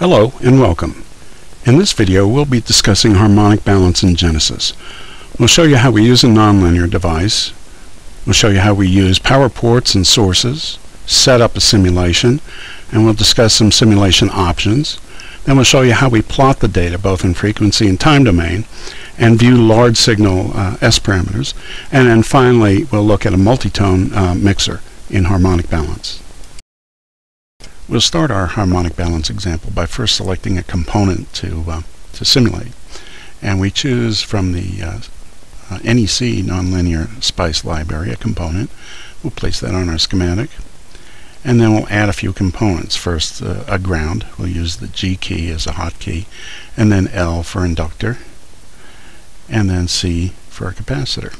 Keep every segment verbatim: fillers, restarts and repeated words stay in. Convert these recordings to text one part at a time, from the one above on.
Hello and welcome. In this video we'll be discussing harmonic balance in Genesys. We'll show you how we use a nonlinear device. We'll show you how we use power ports and sources, set up a simulation, and we'll discuss some simulation options. Then we'll show you how we plot the data both in frequency and time domain and view large signal uh, S parameters. And then finally we'll look at a multitone uh, mixer in harmonic balance. We'll start our harmonic balance example by first selecting a component to, uh, to simulate. And we choose from the uh, uh, N E C Nonlinear Spice library a component. We'll place that on our schematic. And then we'll add a few components. First, uh, a ground. We'll use the G key as a hotkey. And then L for inductor. And then C for a capacitor.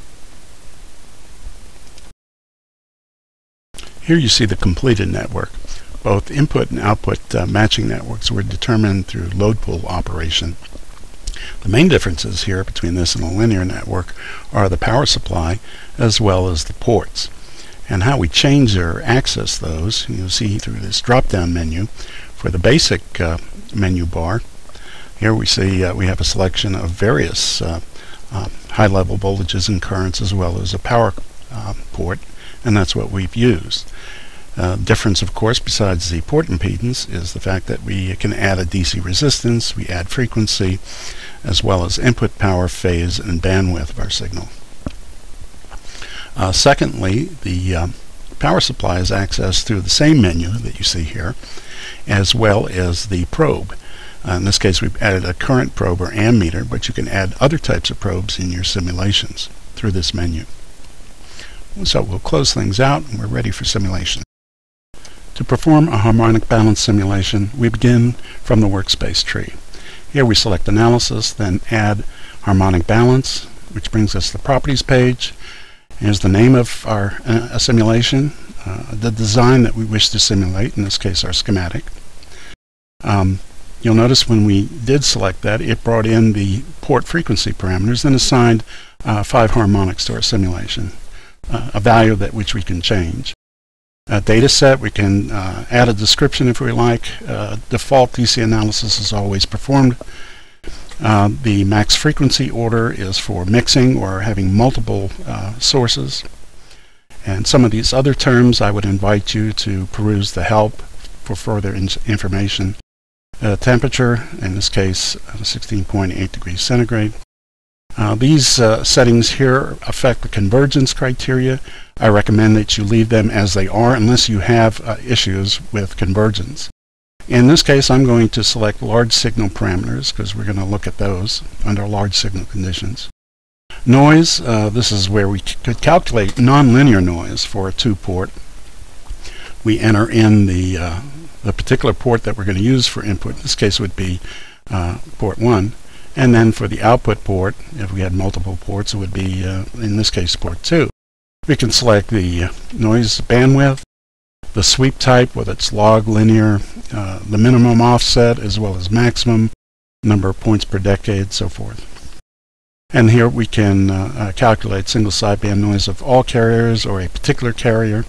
Here you see the completed network. Both input and output uh, matching networks were determined through load pool operation. The main differences here between this and a linear network are the power supply as well as the ports. And how we change or access those, you'll see through this drop-down menu. For the basic uh, menu bar, here we see uh, we have a selection of various uh, uh, high-level voltages and currents as well as a power uh, port, and that's what we've used. Uh, difference, of course, besides the port impedance, is the fact that we can add a D C resistance, we add frequency, as well as input power, phase, and bandwidth of our signal. Uh, secondly, the uh, power supply is accessed through the same menu that you see here, as well as the probe. Uh, in this case, we've added a current probe or ammeter, but you can add other types of probes in your simulations through this menu. So we'll close things out, and we're ready for simulation. To perform a harmonic balance simulation, we begin from the workspace tree. Here we select Analysis, then add Harmonic Balance, which brings us to the Properties page. Here's the name of our uh, simulation, uh, the design that we wish to simulate, in this case our schematic. Um, you'll notice when we did select that, it brought in the port frequency parameters and assigned uh, five harmonics to our simulation, uh, a value that which we can change. A data set, we can uh, add a description if we like. Uh, default D C analysis is always performed. Uh, the max frequency order is for mixing or having multiple uh, sources. And some of these other terms I would invite you to peruse the help for further in information. Uh, temperature, in this case uh, sixteen point eight degrees centigrade. Uh, these uh, settings here affect the convergence criteria. I recommend that you leave them as they are unless you have uh, issues with convergence. In this case, I'm going to select large signal parameters because we're going to look at those under large signal conditions. Noise, uh, this is where we could calculate nonlinear noise for a two-port. We enter in the, uh, the particular port that we're going to use for input. In this case would be uh, port one. And then for the output port, if we had multiple ports, it would be, uh, in this case, port two. We can select the noise bandwidth, the sweep type, whether it's log, linear, uh, the minimum offset, as well as maximum, number of points per decade, so forth. And here we can uh, uh, calculate single sideband noise of all carriers or a particular carrier.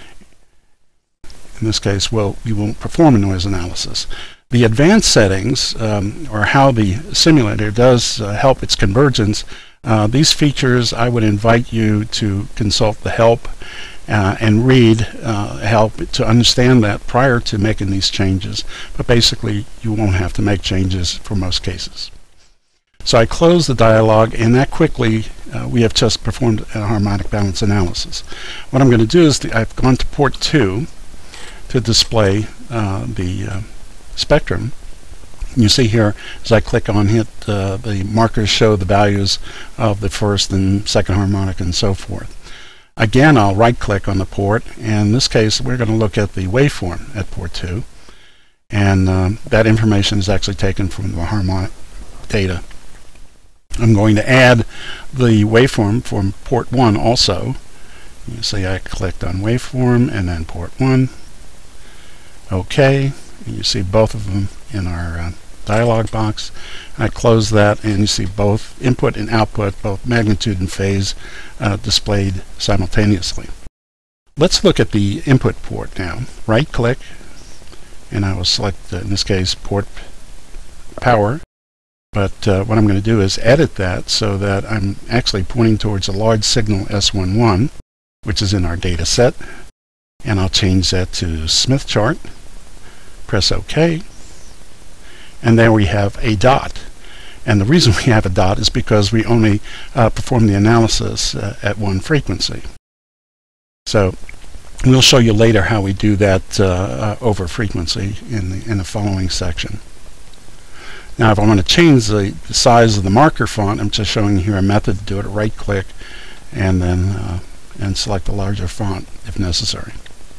In this case, well, we won't perform a noise analysis. The advanced settings, um, or how the simulator does uh, help its convergence, uh, these features I would invite you to consult the help uh, and read uh, help to understand that prior to making these changes. But basically, you won't have to make changes for most cases. So I close the dialog, and that quickly uh, we have just performed a harmonic balance analysis. What I'm going to do is the, I've gone to port two to display uh, the uh, spectrum. You see here, as I click on it, uh, the markers show the values of the first and second harmonic and so forth. Again, I'll right-click on the port, and in this case, we're going to look at the waveform at port two, and um, that information is actually taken from the harmonic data. I'm going to add the waveform from port one also. You see I clicked on waveform and then port one. OK. And you see both of them in our uh, dialog box. I close that, and you see both input and output, both magnitude and phase, uh, displayed simultaneously. Let's look at the input port now. Right click, and I will select, uh, in this case, port power. But uh, what I'm going to do is edit that so that I'm actually pointing towards a large signal S eleven, which is in our data set. And I'll change that to Smith chart. Press OK. And there we have a dot. And the reason we have a dot is because we only uh, perform the analysis uh, at one frequency. So we'll show you later how we do that uh, uh, over frequency in the, in the following section. Now if I want to change the, the size of the marker font, I'm just showing here a method to do it. Right click and then uh, and select a larger font if necessary.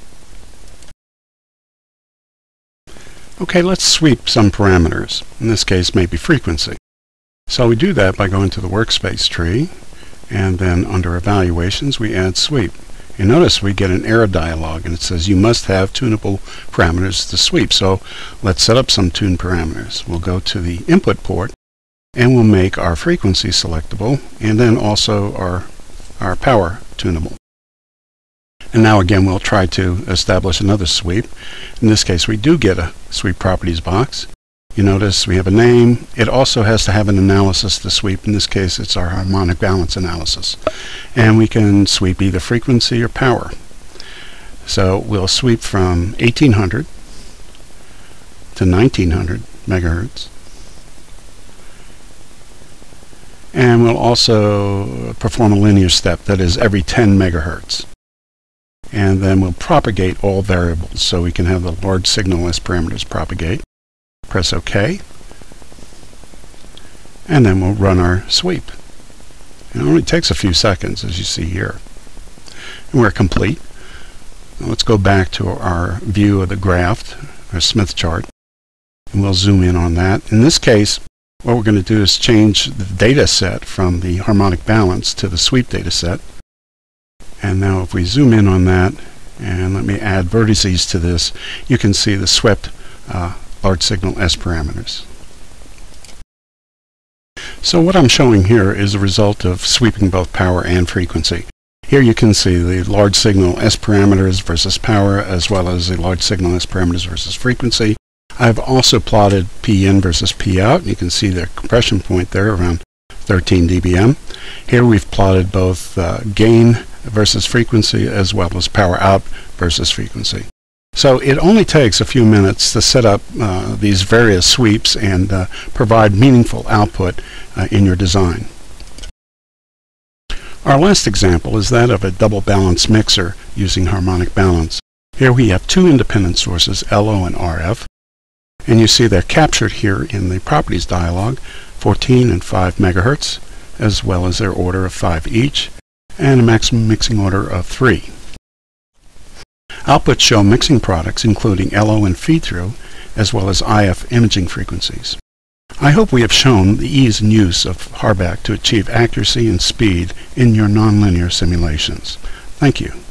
Okay, let's sweep some parameters. In this case, maybe frequency. So we do that by going to the workspace tree, and then under evaluations we add sweep. You notice we get an error dialog, and it says you must have tunable parameters to sweep. So let's set up some tune parameters. We'll go to the input port, and we'll make our frequency selectable, and then also our, our power tunable. And now again we'll try to establish another sweep. In this case we do get a sweep properties box. You notice we have a name. It also has to have an analysis to sweep. In this case it's our harmonic balance analysis. And we can sweep either frequency or power. So we'll sweep from eighteen hundred to nineteen hundred megahertz. And we'll also perform a linear step, that is every ten megahertz. And then we'll propagate all variables, so we can have the large signal as parameters propagate. Press OK, and then we'll run our sweep. It only takes a few seconds, as you see here. And we're complete. Now let's go back to our view of the graph, our Smith chart, and we'll zoom in on that. In this case, what we're going to do is change the data set from the harmonic balance to the sweep data set. And now if we zoom in on that, and let me add vertices to this, you can see the swept uh, large signal S parameters. So what I'm showing here is a result of sweeping both power and frequency. Here you can see the large signal S parameters versus power, as well as the large signal S parameters versus frequency. I've also plotted P in versus P out. You can see the compression point there around thirteen D B M. Here we've plotted both uh, gain versus frequency as well as power out versus frequency. So it only takes a few minutes to set up uh, these various sweeps and uh, provide meaningful output uh, in your design. Our last example is that of a double balance mixer using harmonic balance. Here we have two independent sources, L O and R F, and you see they're captured here in the properties dialog, fourteen and five megahertz, as well as their order of five each, and a maximum mixing order of three. Outputs show mixing products including L O and feed-through, as well as I F imaging frequencies. I hope we have shown the ease and use of Harbec to achieve accuracy and speed in your nonlinear simulations. Thank you.